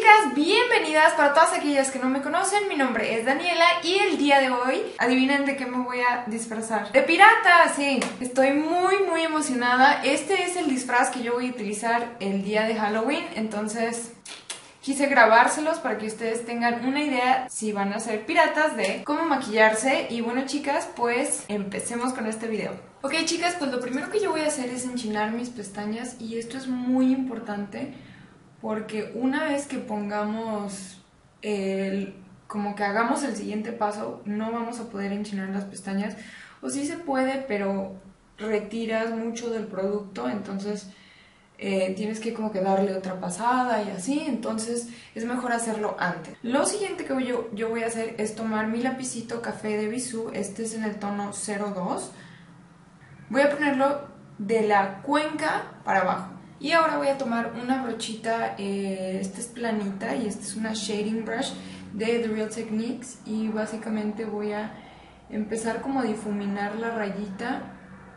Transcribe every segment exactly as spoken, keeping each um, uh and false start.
chicas, bienvenidas para todas aquellas que no me conocen. Mi nombre es Daniela y el día de hoy, adivinen de qué me voy a disfrazar. ¡De pirata! Sí, estoy muy muy emocionada. Este es el disfraz que yo voy a utilizar el día de Halloween, entonces quise grabárselos para que ustedes tengan una idea si van a ser piratas de cómo maquillarse. Y bueno chicas, pues empecemos con este video. Ok chicas, pues lo primero que yo voy a hacer es enchinar mis pestañas y esto es muy importante porque una vez que pongamos el, como que hagamos el siguiente paso, no vamos a poder enchinar las pestañas, o sí se puede, pero retiras mucho del producto, entonces eh, tienes que como que darle otra pasada y así, entonces es mejor hacerlo antes. Lo siguiente que yo, yo voy a hacer es tomar mi lapicito café de Bisú, este es en el tono cero dos, voy a ponerlo de la cuenca para abajo. Y ahora voy a tomar una brochita, eh, esta es planita y esta es una shading brush de The Real Techniques y básicamente voy a empezar como a difuminar la rayita.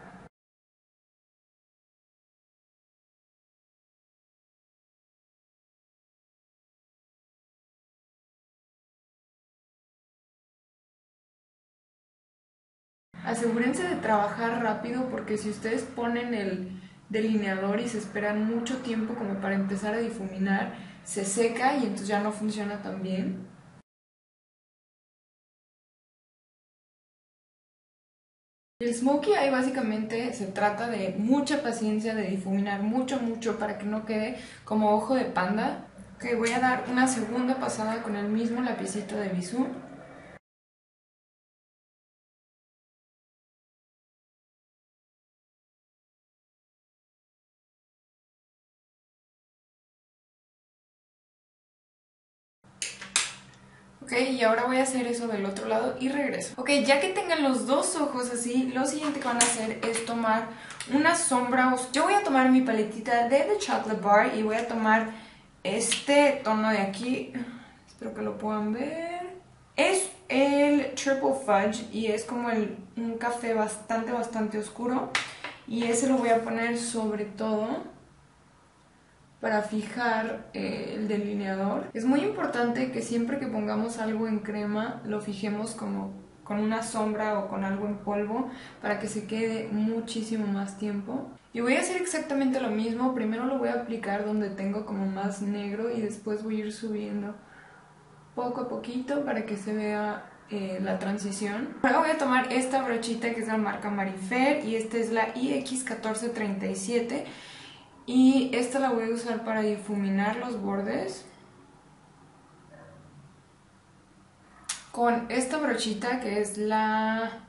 Asegúrense de trabajar rápido porque si ustedes ponen el delineador y se esperan mucho tiempo como para empezar a difuminar, se seca y entonces ya no funciona tan bien. El smokey eye básicamente se trata de mucha paciencia, de difuminar mucho, mucho para que no quede como ojo de panda. Ok, voy a dar una segunda pasada con el mismo lapicito de Bisú. Ok, y ahora voy a hacer eso del otro lado y regreso. Ok, ya que tengan los dos ojos así, lo siguiente que van a hacer es tomar una sombra. Yo voy a tomar mi paletita de The Chocolate Bar y voy a tomar este tono de aquí. Espero que lo puedan ver. Es el Triple Fudge y es como el, un café bastante, bastante oscuro. Y ese lo voy a poner sobre todo para fijar eh, el delineador. Es muy importante que siempre que pongamos algo en crema lo fijemos como con una sombra o con algo en polvo para que se quede muchísimo más tiempo. Y voy a hacer exactamente lo mismo. Primero lo voy a aplicar donde tengo como más negro y después voy a ir subiendo poco a poquito para que se vea eh, la transición. Ahora voy a tomar esta brochita que es la marca Marifer y esta es la I X catorce treinta y siete y esta la voy a usar para difuminar los bordes con esta brochita que es la...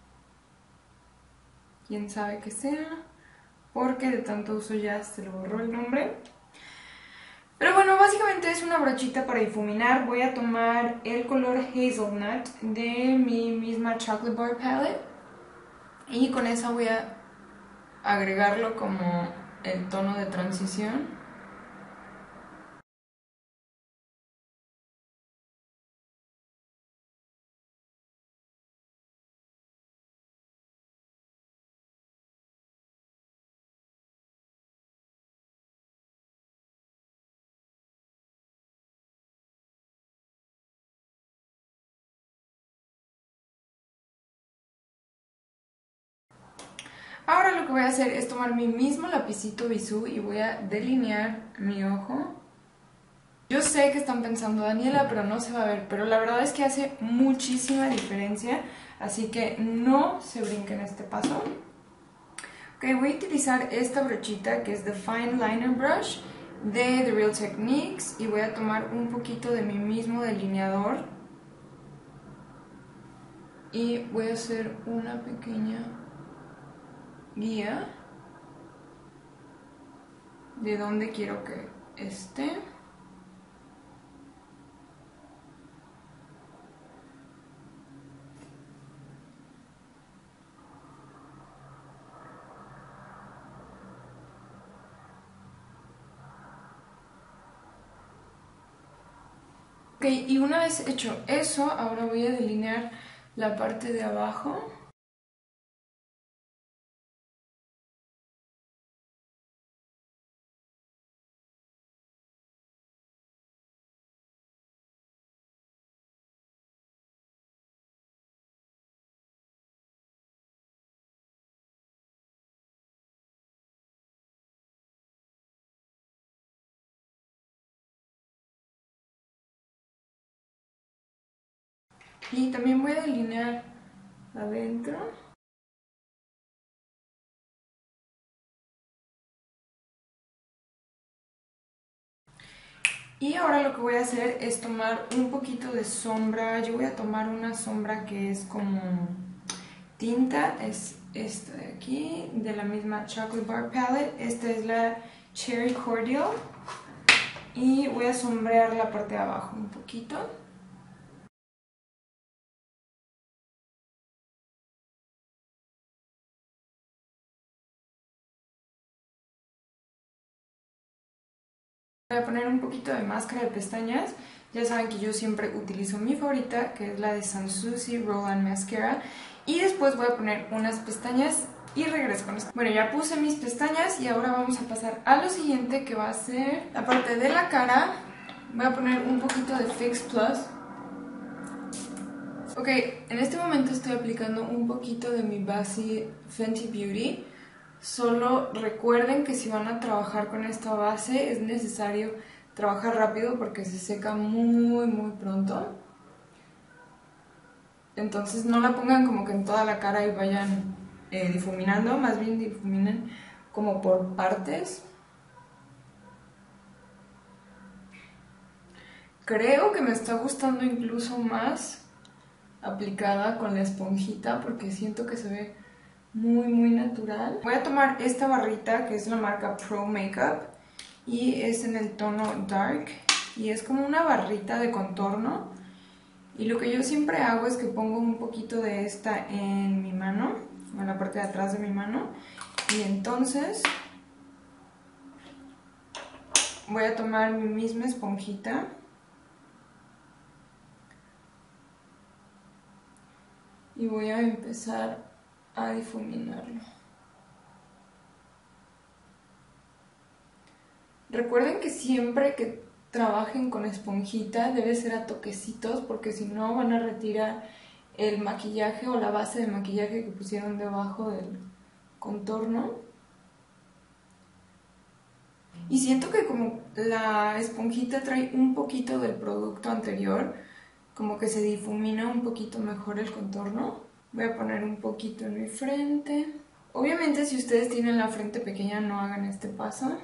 quién sabe qué sea, porque de tanto uso ya se le borró el nombre. Pero bueno, básicamente es una brochita para difuminar. Voy a tomar el color Hazelnut de mi misma Chocolate Bar Palette y con esa voy a agregarlo como el tono de transición. Ahora lo que voy a hacer es tomar mi mismo lapicito Bisú y voy a delinear mi ojo. Yo sé que están pensando, Daniela, pero no se va a ver, pero la verdad es que hace muchísima diferencia, así que no se brinquen este paso. Ok, voy a utilizar esta brochita que es The Fine Liner Brush de The Real Techniques y voy a tomar un poquito de mi mismo delineador y voy a hacer una pequeña guía de dónde quiero que esté. Ok, y una vez hecho eso, ahora voy a delinear la parte de abajo. Y también voy a delinear adentro. Y ahora lo que voy a hacer es tomar un poquito de sombra. Yo voy a tomar una sombra que es como tinta. Es esta de aquí, de la misma Chocolate Bar Palette. Esta es la Cherry Cordial. Y voy a sombrear la parte de abajo un poquito. Voy a poner un poquito de máscara de pestañas. Ya saben que yo siempre utilizo mi favorita, que es la de Sans Souci Roll-On Mascara. Y después voy a poner unas pestañas y regreso con esto. Bueno, ya puse mis pestañas y ahora vamos a pasar a lo siguiente, que va a ser la parte de la cara. Voy a poner un poquito de Fix Plus. Ok, en este momento estoy aplicando un poquito de mi base Fenty Beauty. Solo recuerden que si van a trabajar con esta base es necesario trabajar rápido porque se seca muy muy pronto. Entonces no la pongan como que en toda la cara y vayan eh, difuminando, más bien difuminen como por partes. Creo que me está gustando incluso más aplicada con la esponjita porque siento que se ve muy muy natural. Voy a tomar esta barrita que es la marca Pro Makeup y es en el tono Dark y es como una barrita de contorno, y lo que yo siempre hago es que pongo un poquito de esta en mi mano, en la parte de atrás de mi mano, y entonces voy a tomar mi misma esponjita y voy a empezar a difuminarlo. Recuerden que siempre que trabajen con esponjita debe ser a toquecitos porque si no van a retirar el maquillaje o la base de maquillaje que pusieron debajo del contorno. Y siento que como la esponjita trae un poquito del producto anterior, como que se difumina un poquito mejor el contorno. Voy a poner un poquito en mi frente. Obviamente si ustedes tienen la frente pequeña no hagan este paso.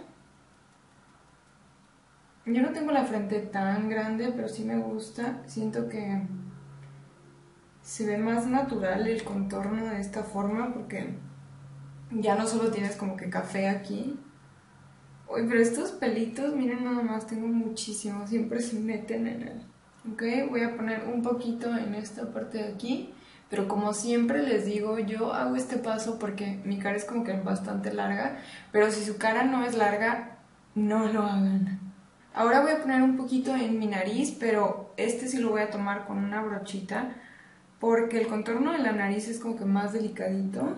Yo no tengo la frente tan grande, pero sí me gusta. Siento que se ve más natural el contorno de esta forma porque ya no solo tienes como que café aquí. Uy, pero estos pelitos, miren nada más, tengo muchísimos, siempre se meten en él. Ok, voy a poner un poquito en esta parte de aquí, pero como siempre les digo, yo hago este paso porque mi cara es como que bastante larga, pero si su cara no es larga, no lo hagan. Ahora voy a poner un poquito en mi nariz, pero este sí lo voy a tomar con una brochita, porque el contorno de la nariz es como que más delicadito.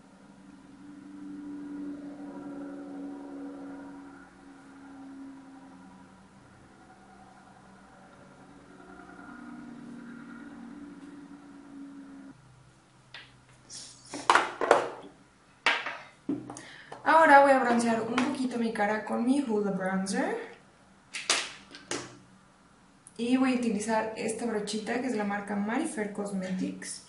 Ahora voy a broncear un poquito mi cara con mi Hoola Bronzer. Y voy a utilizar esta brochita que es la marca Marifer Cosmetics.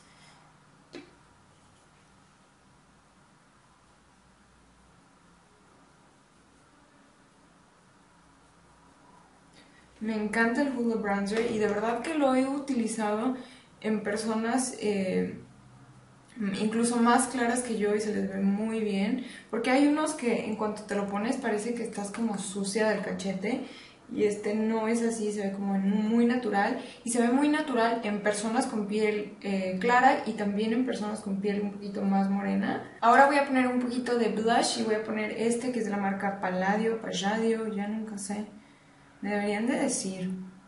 Me encanta el Hoola Bronzer y de verdad que lo he utilizado en personas eh, incluso más claras que yo y se les ve muy bien. Porque hay unos que en cuanto te lo pones parece que estás como sucia del cachete. Y este no es así, se ve como muy natural. Y se ve muy natural en personas con piel eh, clara y también en personas con piel un poquito más morena. Ahora voy a poner un poquito de blush y voy a poner este que es de la marca Palladio, Palladio, ya nunca sé. Me deberían de decir.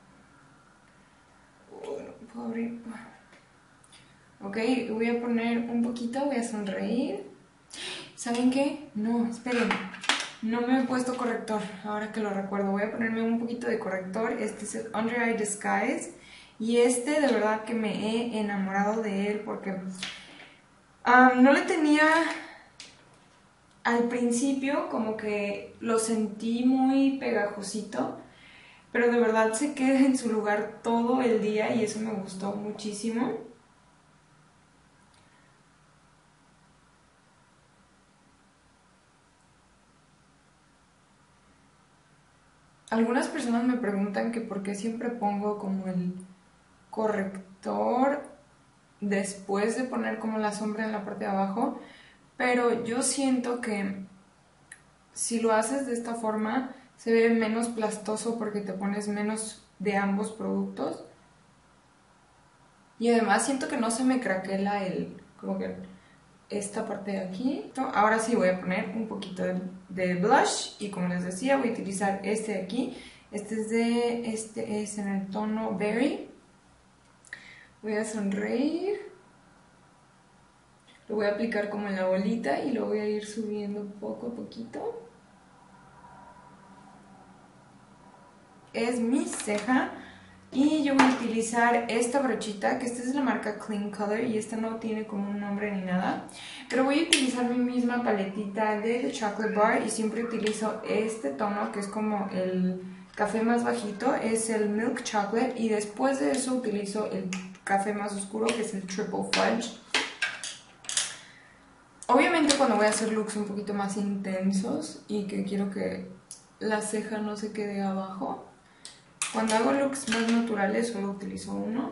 Oh, no puedo abrir. Ok, voy a poner un poquito, voy a sonreír. ¿Saben qué? No, esperen. No me he puesto corrector, ahora que lo recuerdo. Voy a ponerme un poquito de corrector. Este es el Under Eye Disguise. Y este de verdad que me he enamorado de él porque um, no le tenía al principio, como que lo sentí muy pegajosito. pero de verdad se queda en su lugar todo el día y eso me gustó muchísimo. Algunas personas me preguntan que por qué siempre pongo como el corrector después de poner como la sombra en la parte de abajo, pero yo siento que si lo haces de esta forma se ve menos plastoso porque te pones menos de ambos productos y además siento que no se me craquela el, como que esta parte de aquí. Ahora sí voy a poner un poquito de, de blush y como les decía voy a utilizar este de aquí. Este es, de, este es en el tono Berry. Voy a sonreír. Lo voy a aplicar como en la bolita y lo voy a ir subiendo poco a poquito. Es mi ceja. Y yo voy a utilizar esta brochita, que esta es de la marca Clean Color y esta no tiene como un nombre ni nada. Pero voy a utilizar mi misma paletita de The Chocolate Bar y siempre utilizo este tono que es como el café más bajito, es el Milk Chocolate y después de eso utilizo el café más oscuro que es el Triple Fudge. Obviamente cuando voy a hacer looks un poquito más intensos y que quiero que la ceja no se quede abajo, cuando hago looks más naturales solo utilizo uno.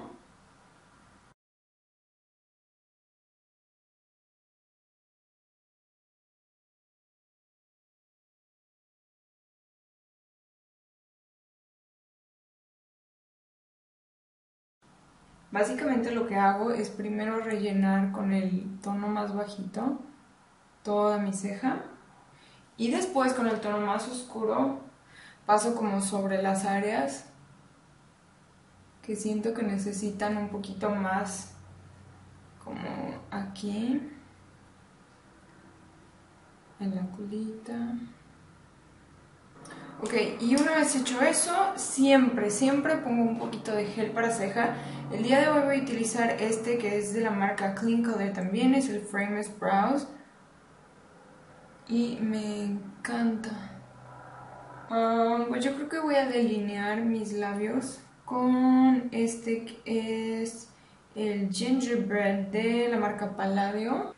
Básicamente lo que hago es primero rellenar con el tono más bajito toda mi ceja y después con el tono más oscuro paso como sobre las áreas que siento que necesitan un poquito más, como aquí, en la colita. Ok, y una vez hecho eso, siempre, siempre pongo un poquito de gel para ceja. El día de hoy voy a utilizar este que es de la marca Clean Color también, es el Frameless Brows. Y me encanta. Um, pues yo creo que voy a delinear mis labios con este que es el Gingerbread de la marca Palladio.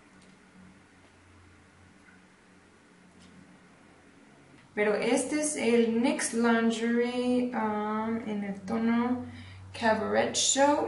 Pero este es el N Y X Lingerie um, en el tono Cabaret Show.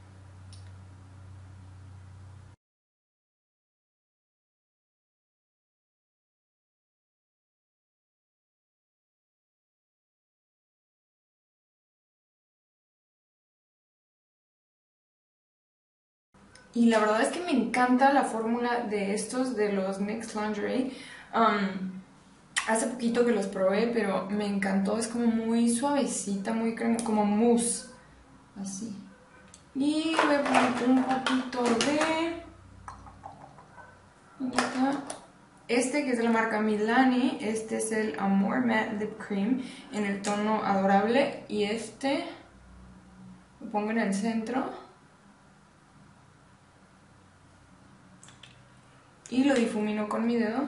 Y la verdad es que me encanta la fórmula de estos, de los N Y X Lingerie. Um, hace poquito que los probé, pero me encantó. Es como muy suavecita, muy crema, como mousse. Así. Y voy a poner un poquito de... Este que es de la marca Milani. Este es el Amore Matte Lip Cream en el tono Adorable. Y este lo pongo en el centro. Y lo difumino con mi dedo.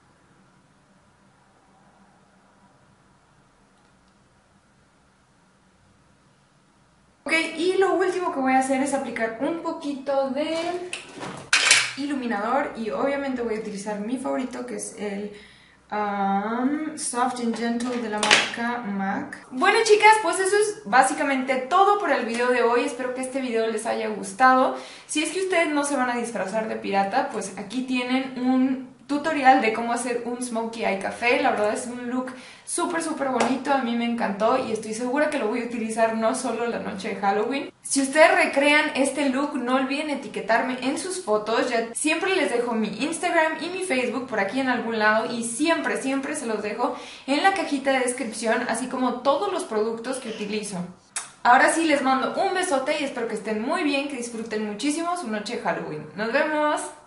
Ok, y lo último que voy a hacer es aplicar un poquito de iluminador. Y obviamente voy a utilizar mi favorito, que es el um, Soft and Gentle de la marca MAC. Bueno, chicas, pues eso es básicamente todo por el video de hoy. Espero que este video les haya gustado. Si es que ustedes no se van a disfrazar de pirata, pues aquí tienen un tutorial de cómo hacer un Smokey Eye Café. La verdad es un look súper súper bonito, a mí me encantó y estoy segura que lo voy a utilizar no solo la noche de Halloween. Si ustedes recrean este look, no olviden etiquetarme en sus fotos. Ya siempre les dejo mi Instagram y mi Facebook por aquí en algún lado y siempre siempre se los dejo en la cajita de descripción, así como todos los productos que utilizo. Ahora sí les mando un besote y espero que estén muy bien, que disfruten muchísimo su noche de Halloween. ¡Nos vemos!